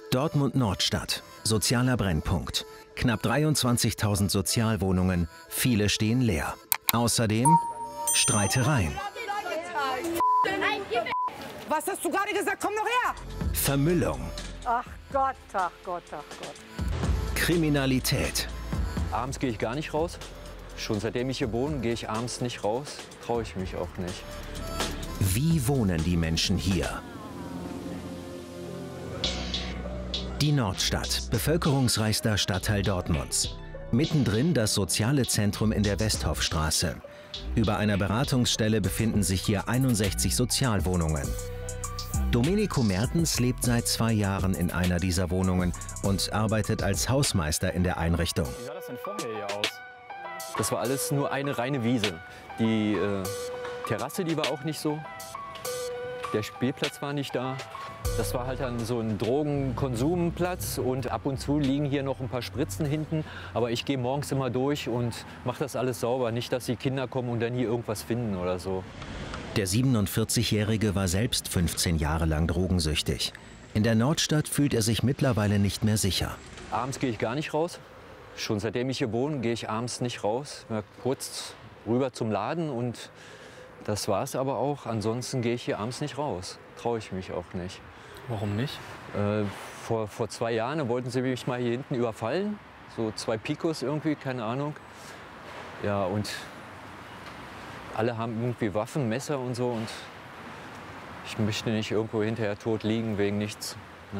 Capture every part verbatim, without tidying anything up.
Dortmund-Nordstadt, sozialer Brennpunkt. Knapp dreiundzwanzigtausend Sozialwohnungen, viele stehen leer. Außerdem Streitereien. Was hast du gerade gesagt? Komm doch her! Vermüllung. Ach Gott, ach Gott, ach Gott. Kriminalität. Abends gehe ich gar nicht raus. Schon seitdem ich hier wohne, gehe ich abends nicht raus. Traue ich mich auch nicht. Wie wohnen die Menschen hier? Die Nordstadt, bevölkerungsreichster Stadtteil Dortmunds. Mittendrin das soziale Zentrum in der Westhofstraße. Über einer Beratungsstelle befinden sich hier einundsechzig Sozialwohnungen. Domenico Mertens lebt seit zwei Jahren in einer dieser Wohnungen und arbeitet als Hausmeister in der Einrichtung. Wie sah das denn vorher hier aus? Das war alles nur eine reine Wiese. Die äh, Terrasse, die war auch nicht so. Der Spielplatz war nicht da. Das war halt dann so ein Drogenkonsumplatz und ab und zu liegen hier noch ein paar Spritzen hinten. Aber ich gehe morgens immer durch und mache das alles sauber. Nicht, dass die Kinder kommen und dann hier irgendwas finden oder so. Der siebenundvierzigjährige war selbst fünfzehn Jahre lang drogensüchtig. In der Nordstadt fühlt er sich mittlerweile nicht mehr sicher. Abends gehe ich gar nicht raus. Schon seitdem ich hier wohne, gehe ich abends nicht raus. Mal kurz rüber zum Laden und das war es aber auch. Ansonsten gehe ich hier abends nicht raus. Traue ich mich auch nicht. Warum nicht? Äh, vor, vor zwei Jahren da wollten sie mich mal hier hinten überfallen. So zwei Picos irgendwie, keine Ahnung. Ja, und alle haben irgendwie Waffen, Messer und so. Und ich möchte nicht irgendwo hinterher tot liegen wegen nichts. Ne?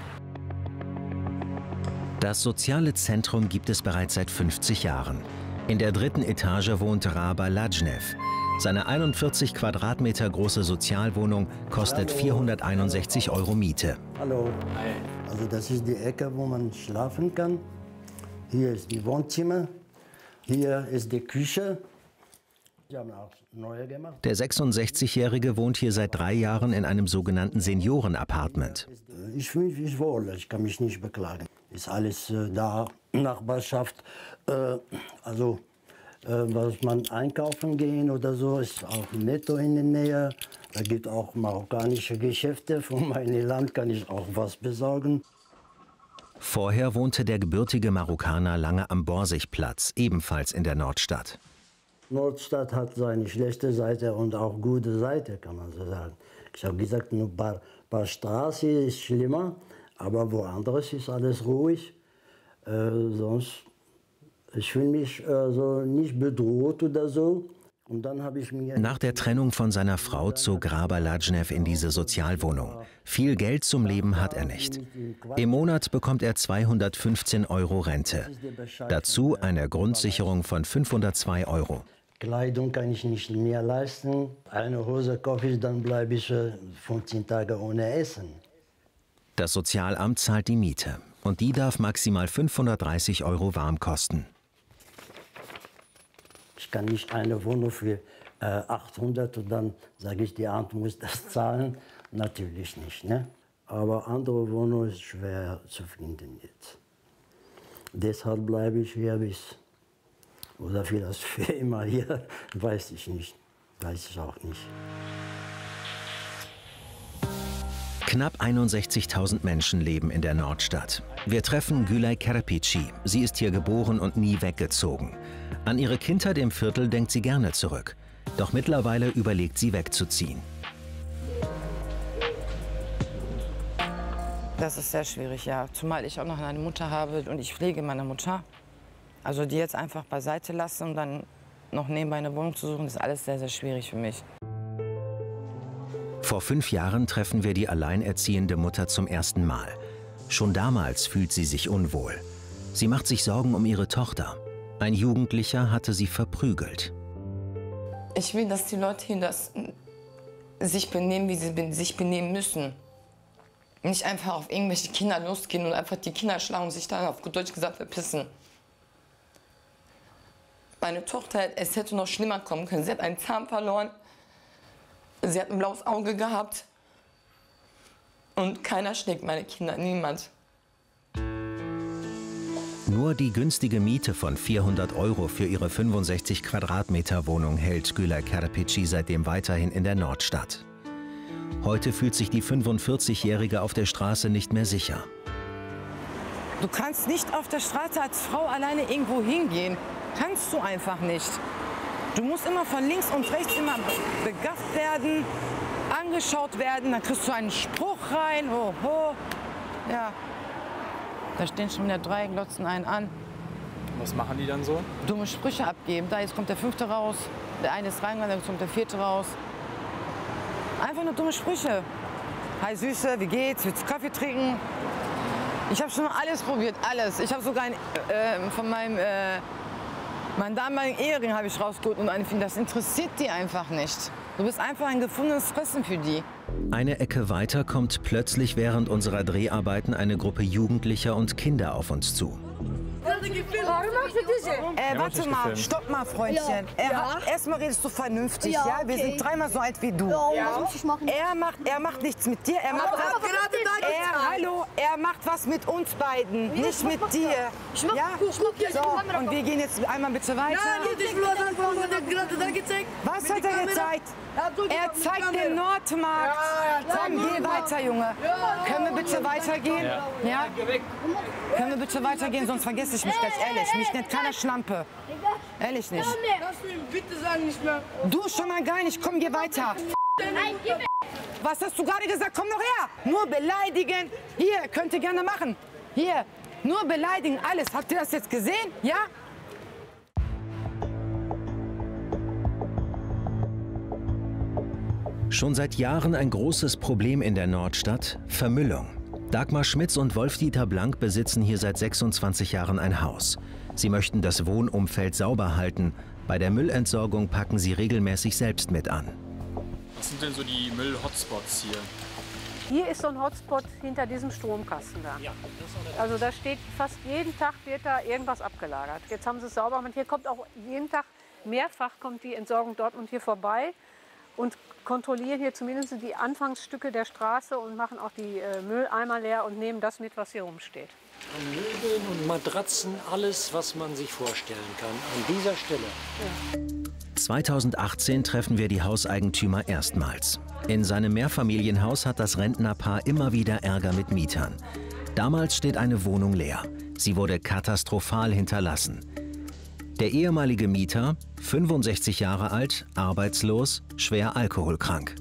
Das soziale Zentrum gibt es bereits seit fünfzig Jahren. In der dritten Etage wohnt Raba Lajnev. Seine einundvierzig Quadratmeter große Sozialwohnung kostet vierhunderteinundsechzig Euro Miete. Hallo. Hi. Also das ist die Ecke, wo man schlafen kann. Hier ist die Wohnzimmer. Hier ist die Küche. Sie haben auch neue gemacht. Der sechsundsechzigjährige wohnt hier seit drei Jahren in einem sogenannten Senioren-Appartement. Ich fühle mich wohl, ich kann mich nicht beklagen. Ist alles äh, da, Nachbarschaft, äh, also äh, was man einkaufen gehen oder so, ist auch Netto in der Nähe. Da gibt auch marokkanische Geschäfte, von meinem Land kann ich auch was besorgen. Vorher wohnte der gebürtige Marokkaner lange am Borsigplatz, ebenfalls in der Nordstadt. Nordstadt hat seine schlechte Seite und auch gute Seite, kann man so sagen. Ich habe gesagt, nur ein paar, paar Straßen ist schlimmer, aber woanders ist alles ruhig. Äh, sonst, ich fühle mich äh, so nicht bedroht oder so. Und dann habe ich mir Nach der Trennung von seiner Frau zog Raba Lajnev in diese Sozialwohnung. Viel Geld zum Leben hat er nicht. Im Monat bekommt er zweihundertfünfzehn Euro Rente. Dazu eine Grundsicherung von fünfhundertzwei Euro. Kleidung kann ich nicht mehr leisten. Eine Hose kaufe ich, dann bleibe ich fünfzehn Tage ohne Essen. Das Sozialamt zahlt die Miete. Und die darf maximal fünfhundertdreißig Euro warm kosten. Ich kann nicht eine Wohnung für äh, achthundert und dann sage ich, die Amt muss das zahlen. Natürlich nicht, ne? Aber andere Wohnungen ist schwer zu finden jetzt. Deshalb bleibe ich hier bis, oder vielleicht für immer hier, weiß ich nicht. Weiß ich auch nicht. Knapp einundsechzigtausend Menschen leben in der Nordstadt. Wir treffen Gülay Kerpici. Sie ist hier geboren und nie weggezogen. An ihre Kindheit im Viertel denkt sie gerne zurück. Doch mittlerweile überlegt sie wegzuziehen. Das ist sehr schwierig, ja. Zumal ich auch noch eine Mutter habe und ich pflege meine Mutter. Also die jetzt einfach beiseite lassen und dann noch nebenbei eine Wohnung zu suchen, ist alles sehr, sehr schwierig für mich. Vor fünf Jahren treffen wir die alleinerziehende Mutter zum ersten Mal. Schon damals fühlt sie sich unwohl. Sie macht sich Sorgen um ihre Tochter. Ein Jugendlicher hatte sie verprügelt. Ich will, dass die Leute hier das sich benehmen, wie sie sich benehmen müssen. Nicht einfach auf irgendwelche Kinder losgehen und einfach die Kinder schlagen und sich dann auf gut Deutsch gesagt verpissen. Meine Tochter, es hätte noch schlimmer kommen können. Sie hat einen Zahn verloren. Sie hat ein blaues Auge gehabt. Und keiner schlägt meine Kinder, niemand. Nur die günstige Miete von vierhundert Euro für ihre fünfundsechzig Quadratmeter Wohnung hält Gülay Kerpici seitdem weiterhin in der Nordstadt. Heute fühlt sich die fünfundvierzigjährige auf der Straße nicht mehr sicher. Du kannst nicht auf der Straße als Frau alleine irgendwo hingehen. Kannst du einfach nicht. Du musst immer von links und rechts immer begafft werden, angeschaut werden, dann kriegst du einen Spruch rein. Oh, oh. Ja. Da stehen schon wieder drei, glotzen einen an. Was machen die dann so? Dumme Sprüche abgeben. Da, jetzt kommt der fünfte raus. Der eine ist reingegangen, dann kommt der vierte raus. Einfach nur dumme Sprüche. Hi Süße, wie geht's? Willst du Kaffee trinken? Ich habe schon alles probiert, alles. Ich habe sogar ein, äh, von meinem, äh, meinem damaligen Ehering habe ich rausgeholt und eine, das interessiert die einfach nicht. Du bist einfach ein gefundenes Fressen für die. Eine Ecke weiter kommt plötzlich während unserer Dreharbeiten eine Gruppe Jugendlicher und Kinder auf uns zu. Äh, warte mal, stopp mal, Freundchen. Er hat, erstmal redest du vernünftig, ja? Ja, Wir okay. sind dreimal so alt wie du. Ja, was muss ich machen? Er macht, er macht nichts mit dir, er macht was. Er, hallo, er macht was mit uns beiden, nicht mit dir. Ich mach, Ja? ich mach jetzt die Kamera. So, und wir gehen jetzt einmal bitte weiter. Ich will was anfangen, was er gerade da gezeigt. Was hat er gezeigt? Er zeigt den Nordmarkt. Komm, geh weiter, Junge. Können wir bitte weitergehen? Ja? Können wir bitte weitergehen, sonst vergesse ich mich gleich, ehrlich. Mich nennt keiner Schlampe. Ehrlich nicht. Lass ihn bitte sagen, nicht mehr. Du schon mal gar nicht, komm, geh weiter. Nein, gib mir. Was hast du gerade gesagt? Komm doch her. Nur beleidigen. Hier, könnt ihr gerne machen. Hier, nur beleidigen, alles. Habt ihr das jetzt gesehen? Ja? Schon seit Jahren ein großes Problem in der Nordstadt: Vermüllung. Dagmar Schmitz und Wolf-Dieter Blank besitzen hier seit sechsundzwanzig Jahren ein Haus. Sie möchten das Wohnumfeld sauber halten. Bei der Müllentsorgung packen sie regelmäßig selbst mit an. Was sind denn so die Müll-Hotspots hier? Hier ist so ein Hotspot hinter diesem Stromkasten da. Also da steht fast jeden Tag wird da irgendwas abgelagert. Jetzt haben sie es sauber gemacht. Hier kommt auch jeden Tag mehrfach kommt die Entsorgung dort und hier vorbei und kontrollieren hier zumindest die Anfangsstücke der Straße und machen auch die äh, Mülleimer leer und nehmen das mit, was hier rumsteht. Möbeln und Matratzen, alles, was man sich vorstellen kann, an dieser Stelle. Ja. zweitausendachtzehn treffen wir die Hauseigentümer erstmals. In seinem Mehrfamilienhaus hat das Rentnerpaar immer wieder Ärger mit Mietern. Damals steht eine Wohnung leer. Sie wurde katastrophal hinterlassen. Der ehemalige Mieter, fünfundsechzig Jahre alt, arbeitslos, schwer alkoholkrank.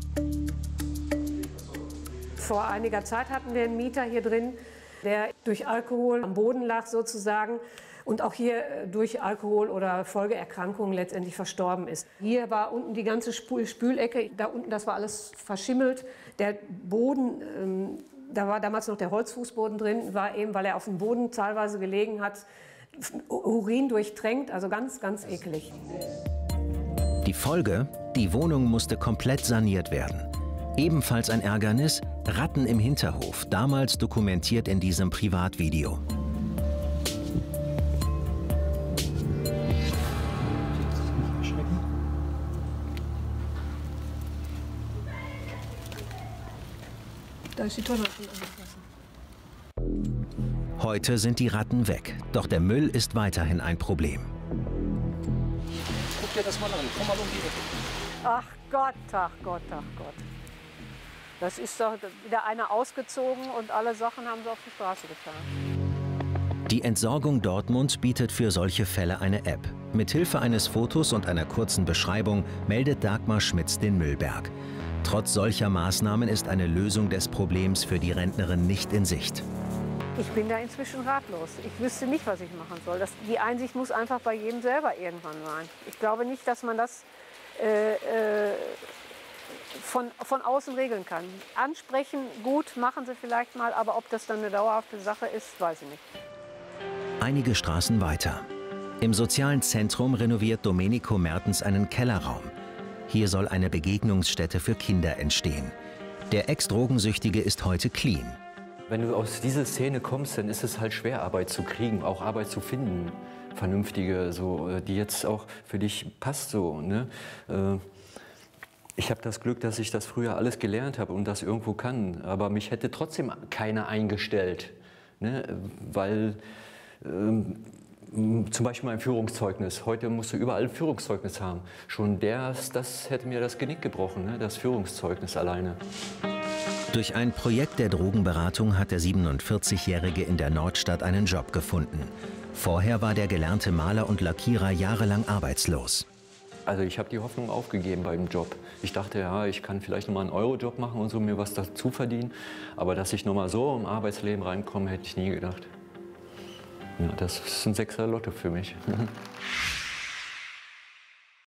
Vor einiger Zeit hatten wir einen Mieter hier drin, der durch Alkohol am Boden lag sozusagen und auch hier durch Alkohol oder Folgeerkrankungen letztendlich verstorben ist. Hier war unten die ganze Spül Spülecke, da unten, das war alles verschimmelt. Der Boden, ähm, da war damals noch der Holzfußboden drin, war eben, weil er auf dem Boden teilweise gelegen hat, Urin durchtränkt, also ganz, ganz eklig. Die Folge? Die Wohnung musste komplett saniert werden. Ebenfalls ein Ärgernis: Ratten im Hinterhof, damals dokumentiert in diesem Privatvideo. Da ist die Tonne. Heute sind die Ratten weg, doch der Müll ist weiterhin ein Problem. Guck dir das mal an, komm mal um die Ecke. Ach Gott, ach Gott, ach Gott. Das ist doch wieder einer ausgezogen und alle Sachen haben sie auf die Straße getan. Die Entsorgung Dortmund bietet für solche Fälle eine App. Mithilfe eines Fotos und einer kurzen Beschreibung meldet Dagmar Schmitz den Müllberg. Trotz solcher Maßnahmen ist eine Lösung des Problems für die Rentnerin nicht in Sicht. Ich bin da inzwischen ratlos. Ich wüsste nicht, was ich machen soll. Das, die Einsicht muss einfach bei jedem selber irgendwann sein. Ich glaube nicht, dass man das äh, äh, von, von außen regeln kann. Ansprechen, gut, machen sie vielleicht mal, aber ob das dann eine dauerhafte Sache ist, weiß ich nicht. Einige Straßen weiter. Im sozialen Zentrum renoviert Domenico Mertens einen Kellerraum. Hier soll eine Begegnungsstätte für Kinder entstehen. Der Ex-Drogensüchtige ist heute clean. Wenn du aus dieser Szene kommst, dann ist es halt schwer, Arbeit zu kriegen, auch Arbeit zu finden, vernünftige, so, die jetzt auch für dich passt. So, ne? Ich habe das Glück, dass ich das früher alles gelernt habe und das irgendwo kann, aber mich hätte trotzdem keiner eingestellt, ne? Weil ähm, zum Beispiel mein Führungszeugnis. Heute musst du überall ein Führungszeugnis haben. Schon das, das hätte mir das Genick gebrochen, ne? Das Führungszeugnis alleine. Durch ein Projekt der Drogenberatung hat der siebenundvierzigjährige in der Nordstadt einen Job gefunden. Vorher war der gelernte Maler und Lackierer jahrelang arbeitslos. Also ich habe die Hoffnung aufgegeben beim Job. Ich dachte, ja, ich kann vielleicht noch mal einen Eurojob machen und so mir was dazu verdienen. Aber dass ich noch mal so im Arbeitsleben reinkomme, hätte ich nie gedacht. Ja, das ist ein Sechser Lotto für mich.